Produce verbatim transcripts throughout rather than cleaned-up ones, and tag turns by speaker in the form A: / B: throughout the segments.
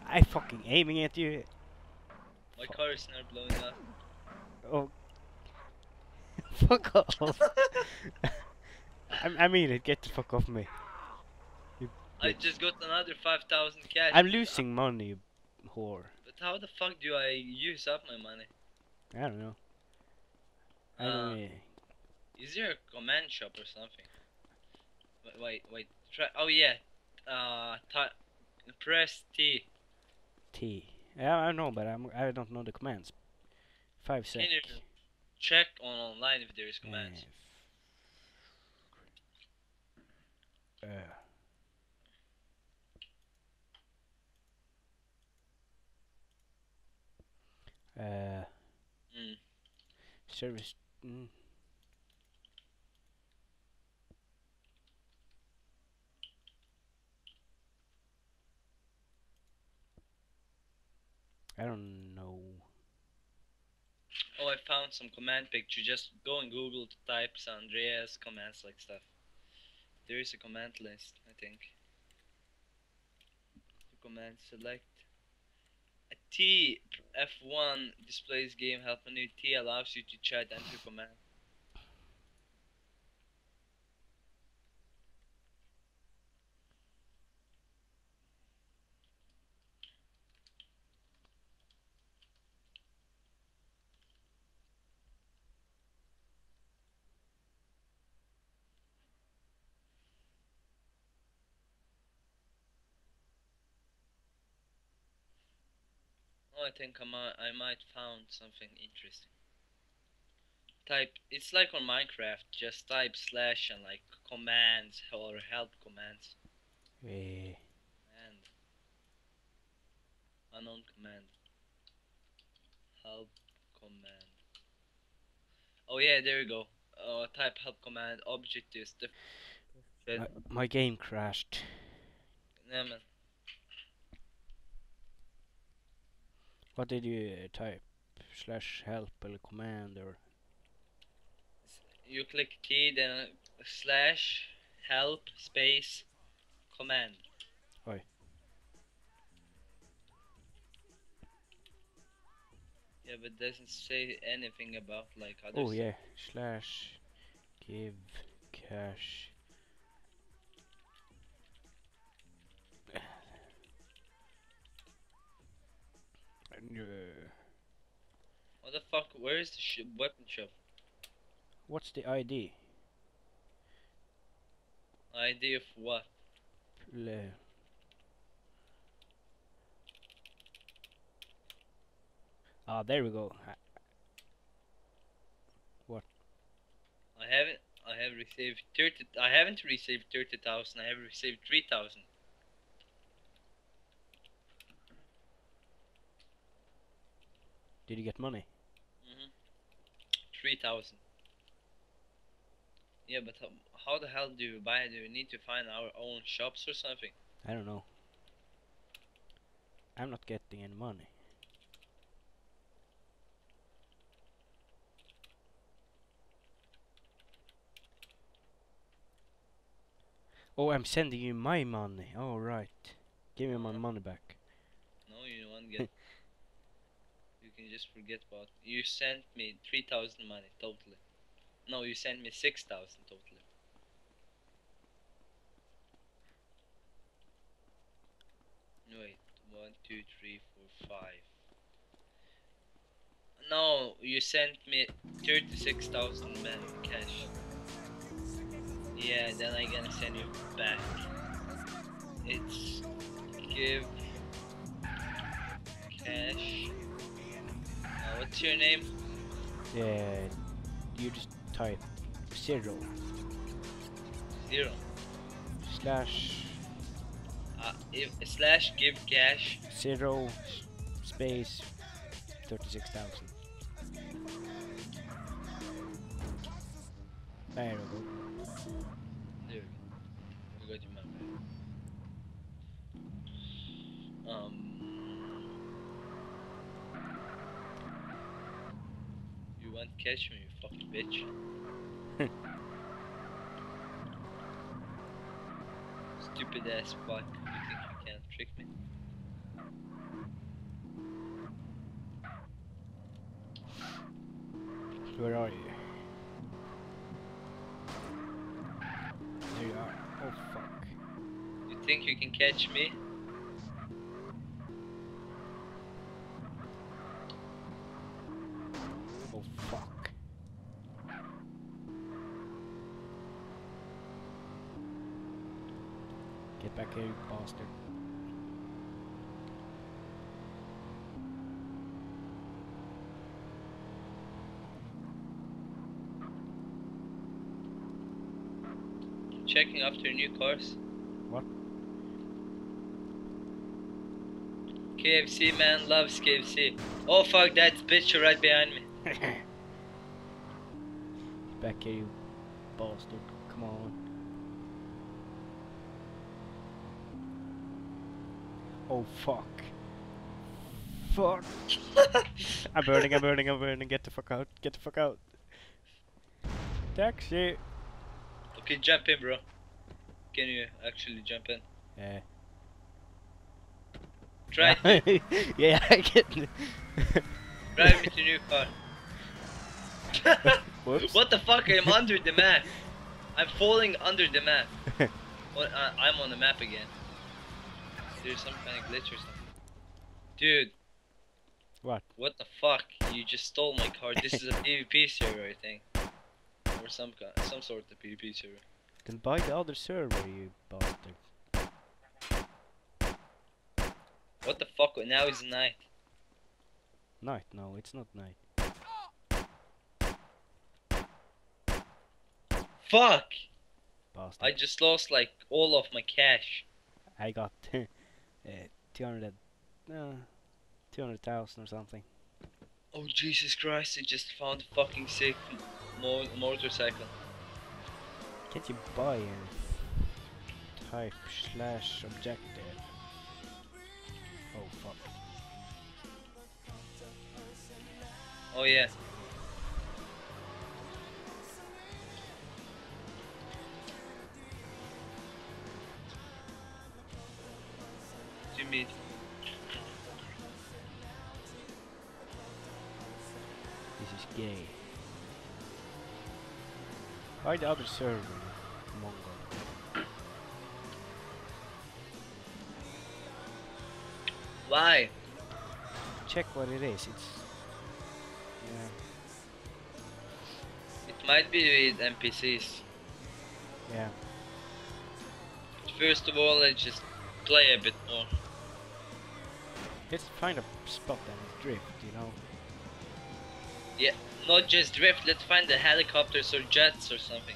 A: I fucking aiming at you.
B: My
A: Fuck.
B: car is not blowing up.
A: Oh, fuck off. I, I mean it, get the fuck off me. You
B: I
A: bitch.
B: just got another five thousand cash.
A: I'm
B: but-
A: losing money, you whore.
B: But how the fuck do I use up my money?
A: I don't know. I don't
B: Uh,
A: know.
B: is there a command shop or something? Wait, wait, wait. Try. Oh yeah. Uh, ty- press T.
A: T. Yeah, I know, but I'm, I don't know the commands. Five sec.
B: Can you check on online if there is commands?
A: Uh, uh,
B: Mm.
A: service. Mm. I don't know.
B: Oh, I found some command picture. Just go in Google to type San Andreas commands like stuff. There is a command list, I think. The command select. A T F one displays game help menu. T allows you to chat enter command. Oh, I think I might, I might found something interesting. Type, it's like on Minecraft, just type slash and like commands or help commands.
A: Eh,
B: And unknown command. Help command. Oh yeah, there you go. Uh, type help command, object is the shit.
A: my, my game crashed.
B: Yeah, man.
A: What did you uh, type? Slash help or command or?
B: You click T, then slash help space command.
A: Oi.
B: Yeah, but doesn't say anything about like other
A: Oh
B: stuff.
A: yeah. Slash give cash. Uh,
B: What the fuck? Where is the sh weapon shop?
A: what's the I D?
B: I D of what?
A: Le Ah, there we go. Ha-
B: I haven't. I have received thirty. I haven't received thirty thousand. I have received three thousand.
A: Did you get money?
B: Mhm. Three thousand. Yeah, but how, how the hell do you buy? Do we need to find our own shops or something?
A: I don't know. I'm not getting any money. Oh, I'm sending you my money. Oh, right. Give me my
B: Uh,
A: money back.
B: no, you won't get. You can just forget about. You sent me three thousand money totally. No, you sent me six thousand totally. Wait, one, two, three, four, five. No, you sent me thirty-six thousand man cash. Yeah, then I gonna send you back. It's give cash. Uh, what's your name?
A: Yeah, you just type zero
B: Zero.
A: slash
B: Uh, if slash give cash.
A: zero s- space thirty-six thousand. There we go.
B: There we go. We got your money. Um. You want catch me, you fucking bitch. Stupid ass fuck. You think you can trick me?
A: Where are you? There you are. Oh fuck.
B: You think you can catch me?
A: Oh fuck. Get back here, you bastard.
B: Checking after new cars.
A: What?
B: K F C man loves K F C. Oh fuck, that bitch right behind me.
A: Back here, you bastard. Come on. Oh fuck. Fuck. I'm burning, I'm burning, I'm burning. Get the fuck out. Get the fuck out. Taxi.
B: Okay, jump in, bro. Can you actually jump in?
A: Yeah.
B: Try to
A: Yeah, I get it.
B: drive me to new car.
A: Whoops.
B: What the fuck? I'm under the map. I'm falling under the map. What? Uh, I'm on the map again. There's some kind of glitch or something. Dude.
A: What?
B: What the fuck? You just stole my car. This is a PvP server, I think. Or some kind, some sort of PvP server.
A: Then buy the other server, you bastard.
B: What the fuck? Now it's night.
A: Night? No, it's not night.
B: Fuck!
A: Bastard.
B: I just lost like all of my cash.
A: I got uh, two hundred, uh, two hundred thousand or something.
B: Oh Jesus Christ! I just found a fucking sick mo motorcycle.
A: Can't you buy a type slash objective? Oh fuck.
B: Oh yeah. You mean?
A: This is gay. Buy the other server, Mongo.
B: Why?
A: Check what it is. It's yeah,
B: It might be with N P Cs.
A: yeah.
B: First of all, let's just play a bit more.
A: Let's find a spot and drift, you know.
B: Yeah, not just drift. Let's find the helicopters or jets or something.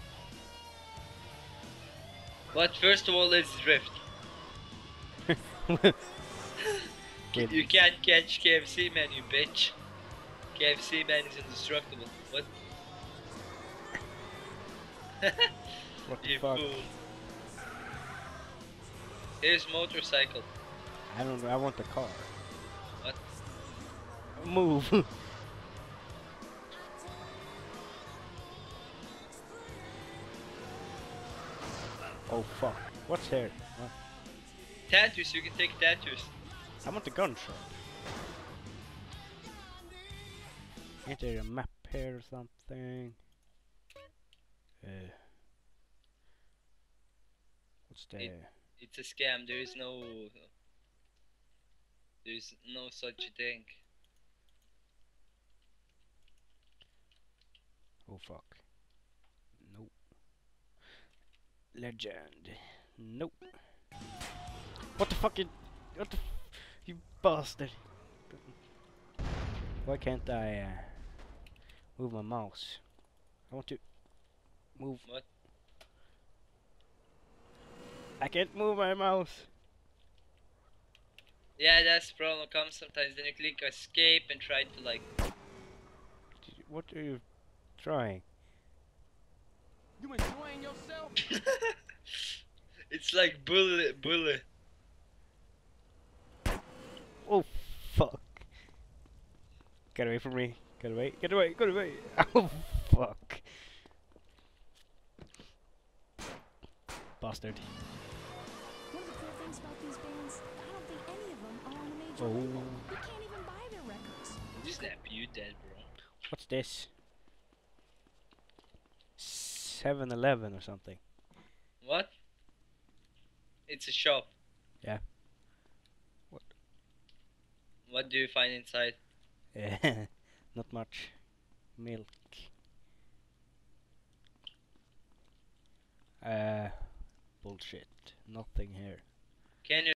B: But first of all, let's drift.
A: Wait.
B: You can't catch K F C man, you bitch. K F C man is indestructible. What?
A: What the
B: You
A: fuck?
B: fool. Here's motorcycle.
A: I don't know. I want the car.
B: What?
A: Move. Oh fuck. What's here? What?
B: Tattoos, you can take tattoos.
A: I want the gun shop. Ain't there a map here or something? Uh, what's there?
B: It- It's a scam. There is no. There is no such thing.
A: Oh fuck. Nope. Legend. Nope. What the fuck you... What the... F you bastard. Why can't I uh, move my mouse? I want to move...
B: What?
A: I can't move my mouse.
B: Yeah, that's the problem. Comes sometimes. Then you click escape and try to like.
A: What are you trying?
C: You enjoying yourself?
B: It's like bullet, bullet.
A: Oh fuck. Get away from me. Get away. Get away. Get away. Oh fuck. Bastard.
D: One of the cool things about these bands, I don't think any of them are on a major
A: Oh.
D: label. You can't even buy their records.
B: Snap, you dead, bro.
A: What's this? seven eleven or something.
B: What? It's a shop.
A: Yeah. What?
B: What do you find inside?
A: Not much. Milk. Uh, bullshit. Nothing here.
B: Can you